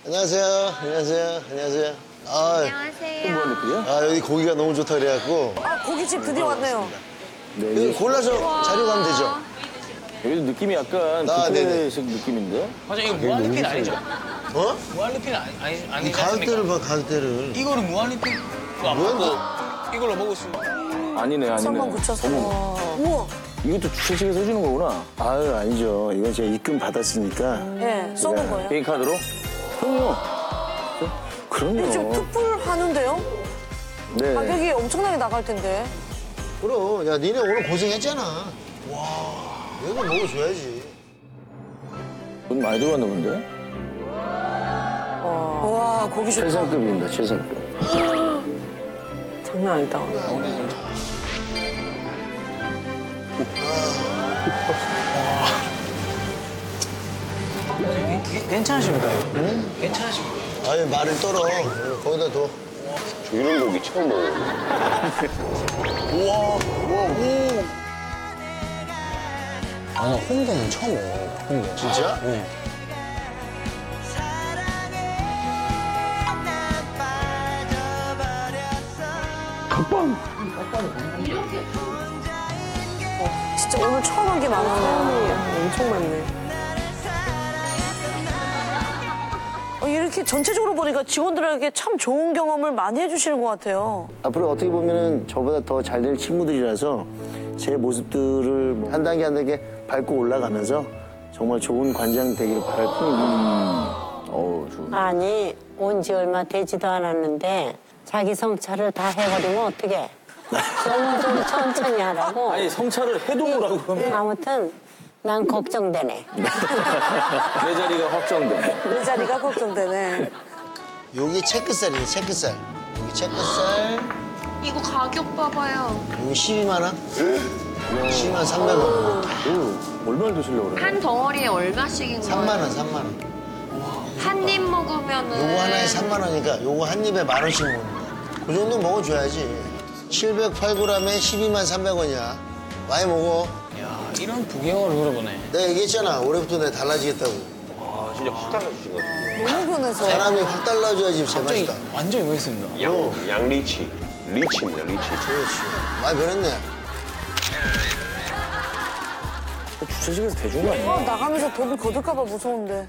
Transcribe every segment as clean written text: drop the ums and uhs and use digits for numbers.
안녕하세요. 안녕하세요. 안녕하세요. 안녕하세요. 여기 고기가 너무 좋다 그래갖고. 고깃집 드디어 왔네요. 여기 골라서 자료 가면 되죠? 여기도 느낌이 약간 뷔페식 느낌인데? 맞아, 이거 무한리필 아니죠? 어? 무한리필 아니 가격대를 봐, 가격대를. 이거는 무한리필 안 먹고 이걸로 먹을 수 아니네. 썸만 붙여서. 우와. 이것도 주최측에서 해주는 거구나. 아유, 아니죠. 이건 제가 입금 받았으니까. 네, 쏘는 거예요. 개인카드로? 그럼요. 지금 그럼요. 투풀 하는데요? 네. 가격이 엄청나게 나갈 텐데. 그럼, 야, 니네 오늘 고생했잖아. 와, 이거 먹어줘야지. 돈 많이 들어갔나 본데? 와, 고기 좋다. 최상급입니다, 최상급. 장난 아니다. 괜찮으십니까? 응? 괜찮으십니까? 아유, 말을 떨어. 거기다 둬. 이런 고기 처음 먹어요. 아, 나 홍대는 처음 먹어요. 홍대. 진짜? 네. 진짜 오늘 처음 한 게 많았네요. 엄청 많네. 이렇게 전체적으로 보니까 직원들에게 참 좋은 경험을 많이 해주시는 것 같아요. 앞으로 어떻게 보면은 저보다 더 잘 될 친구들이라서 제 모습들을 한 단계 한 단계 밟고 올라가면서 정말 좋은 관장 되기를 바랄 뿐입니다. 아니, 온 지 얼마 되지도 않았는데 자기 성찰을 다 해버리면 어떡해. 좀 천천히 하라고. 아니, 성찰을 해도 뭐라고 그러면 아무튼 난 걱정되네. 내 자리가 확정돼. 내 자리가 걱정되네. 여기 체크살이네, 체크살. 여기 체크살. 이거 가격 봐봐요. 여기 12만 원? 12만 300원. 얼마를 드시려고 그래요? 한 덩어리에 얼마씩인 거예요? 3만 원, 3만 원. 한 입 먹으면은 요거 하나에 3만 원이니까 요거 한 입에 10,000원씩 먹는 거야. 그 정도 먹어줘야지. 708g에 12만 300원이야. 많이 먹어. 야, 이런 부경을 물어보네. 내가 얘기했잖아. 올해부터 내가 달라지겠다고. 아, 진짜 확 달라주신 것 같아요. 너무 변해서. 사람이 확 달라져야지 갑자기 제맛이다. 완전히 변했습니다. 양리치. 리치입니다, 리치. 그렇지. 많이 변했네. 주최측에서 대준 거 아니야? 나가면서 돈 거둘까봐 무서운데.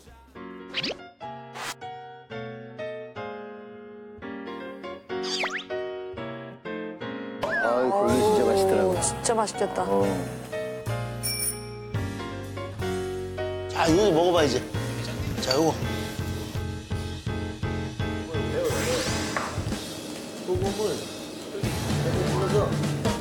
아유, 고기 진짜 맛있더라고요. 진짜 맛있겠다. 자, 이거 먹어봐, 이제. 자, 요거. 소금을 불러서.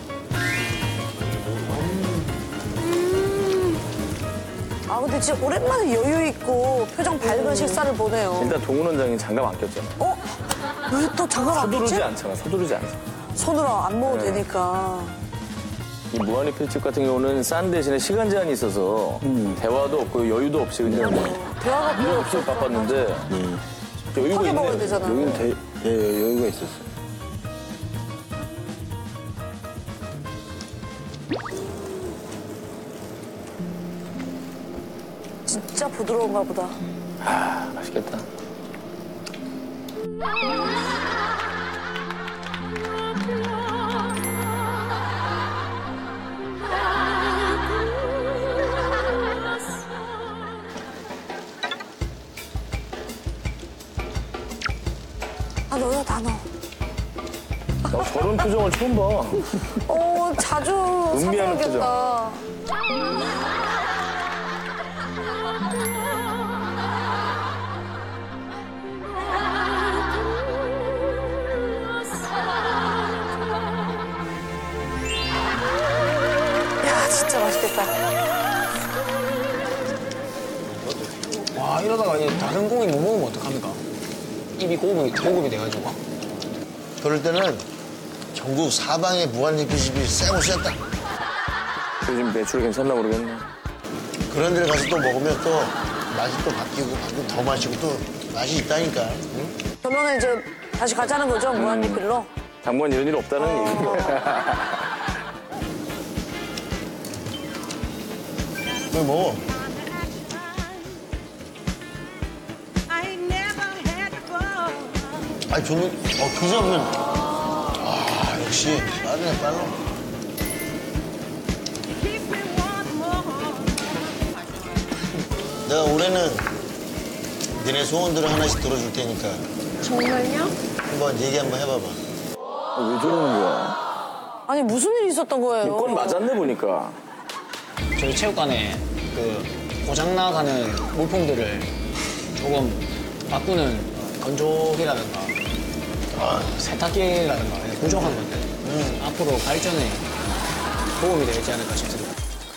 근데 진짜 오랜만에 여유 있고 표정 밝은 식사를 보네요. 일단 동훈 원장이 장갑 안 꼈잖아. 왜 또 장갑 안 서두르지 꼈지? 않잖아, 서두르지 않잖아. 손으로 안 먹어도 되니까. 이 무한리필집 같은 경우는 싼 대신에 시간 제한이 있어서 대화도 없고 여유도 없이 그냥 대화가 필요 일 없어. 없이 바빴는데 여유가 크게 먹어야 있네. 되잖아. 여기는 여유가 있었어요. 진짜 부드러운가 보다. 아, 맛있겠다. 넣어요, 다 넣어. 나 저런 표정을 처음 봐. 자주 음미하는 사줘야겠다. 야, 진짜 맛있겠다. 와, 이러다가 이제 다른 고기 못 먹으면 어떡합니까? 입이 고급이 돼가지고. 그럴 때는 전국 사방에 무한리필집이 세고 셌다. 요즘 매출 괜찮나 모르겠네. 그런 데를 가서 또 먹으면 또 맛이 또 바뀌고 더 마시고 또 맛이 있다니까. 응? 결론은 이제 다시 가자는 거죠, 무한리필로? 당분간 이런 일 없다는 얘기죠. 왜 먹어? 아, 저는, 그 잡으면. 아, 역시, 빠르네, 빨라. 내가 올해는 니네 소원들을 하나씩 들어줄 테니까 정말요? 한번 얘기 한번 해봐봐. 왜 저러는 거야? 아니 무슨 일이 있었던 거예요? 건 맞았네 보니까. 저희 체육관에 그 고장나가는 물품들을 조금 바꾸는 건조기라든가 세탁기라든가 부족한 것들 앞으로 발전에 도움이 되지 않을까 싶습니다.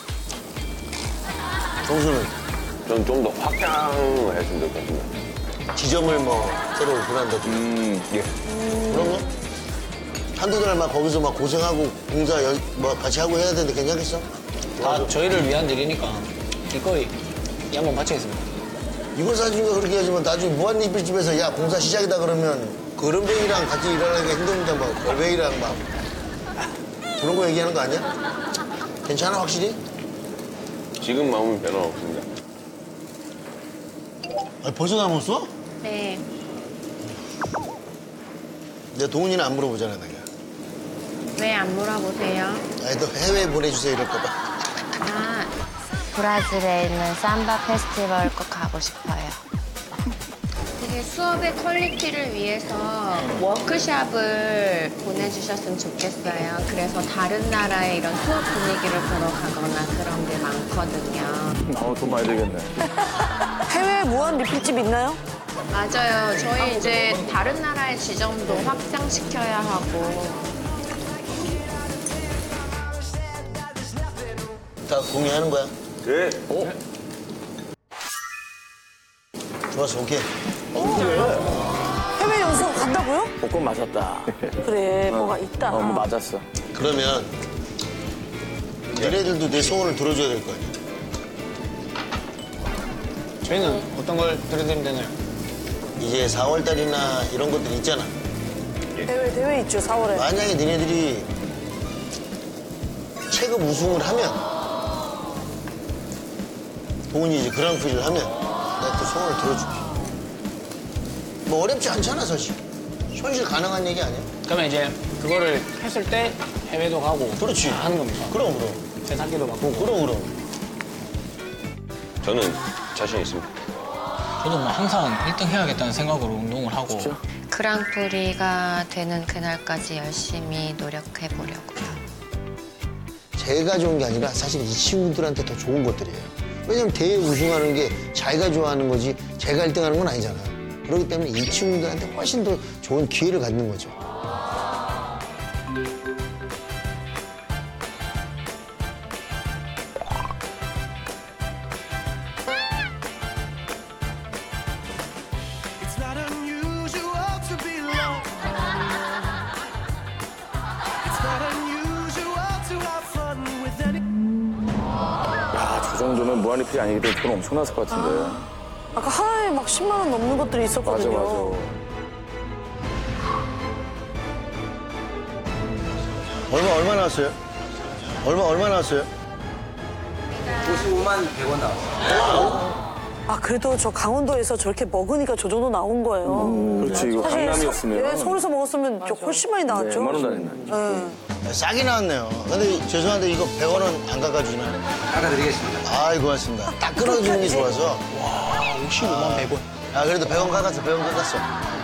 정수는 전 좀 더 확장을 했으면 될 것 같은데. 지점을 뭐 새로 오픈한다든가 예. 그런 거? 한두 달 막 거기서 막 고생하고 공사 뭐 같이 하고 해야 되는데 괜찮겠어? 다 저희를 위한 일이니까 기꺼이 이 한번 바치겠습니다. 이거 사주니까 그렇게 하지만 나중에 무한리필집에서 야 공사 시작이다 그러면 그런뱅이랑 같이 일하는 게 힘듭니다. 뭐 걸뱅이랑 막 그런 거 얘기하는 거 아니야? 괜찮아 확실히? 지금 마음은 변화 없습니다. 아, 벌써 다 먹었어? 네. 내가 동훈이는 안 물어보잖아 내가. 왜 안 물어보세요? 아니 너 해외 보내주세요 이럴까 봐. 아, 브라질에 있는 삼바 페스티벌 꼭 가고 싶어요. 되게 수업의 퀄리티를 위해서 워크샵을 보내주셨으면 좋겠어요. 그래서 다른 나라의 이런 수업 분위기를 보러 가거나 그런 게 많거든요. 돈 많이 들겠네. 해외 무한 리필집 있나요? 맞아요. 저희 이제 다른 나라의 지점도 확장시켜야 하고. 다 동의하는 거야? 예. 좋았어 오케이. 해외 연수 간다고요? 복권 맞았다. 그래 뭐가 있다. 뭐 맞았어. 그러면 너네들도 내 소원을 들어줘야 될 거 아니야? 저희는 어떤 걸 들어드리면 되나요? 이제 4월 달이나 이런 것들 있잖아. 대회 있죠 4월에. 만약에 니네들이 체급 우승을 하면 동훈이 이제 그랑프리를 하면 내가 또 소원을 들어줄게. 뭐 어렵지 않잖아 사실. 현실 가능한 얘기 아니야? 그러면 이제 그거를 했을 때 해외도 가고 그렇지. 다 하는 겁니까? 그럼. 세탁기도 바꾸고. 그럼. 저는 자신 있습니다. 저도 뭐 항상 1등 해야겠다는 생각으로 운동을 하고 그랑프리가 되는 그날까지 열심히 노력해 보려고요. 제가 좋은 게 아니라 사실 이 친구들한테 더 좋은 것들이에요. 왜냐면 대회 우승하는 게 자기가 좋아하는 거지 제가 1등 하는 건 아니잖아. 그렇기 때문에 이 친구들한테 훨씬 더 좋은 기회를 갖는 거죠. It's not unusual to be alone. It's not unusual to have fun with any. 저 정도면 무한리필이 아니기 때문에 돈 엄청났을 것 같은데. 아까 하나에 막 10만 원 넘는 것들이 맞아, 있었거든요. 맞아. 얼마 나왔어요? 얼마 나왔어요? 55만 100원 나왔어요. 아 그래도 저 강원도에서 저렇게 먹으니까 저 정도 나온 거예요. 그렇지, 이거 강남이었으면. 서울에서 먹었으면 저 훨씬 많이 나왔죠. 100만 원 달했네. 싸게 나왔네요. 근데 죄송한데 이거 100원은 안 깎아주나요? 깎아드리겠습니다. 아이 고맙습니다. 딱 끊어주는 게 좋아서. 55만 100원. 아 그래도 100원 깎았어.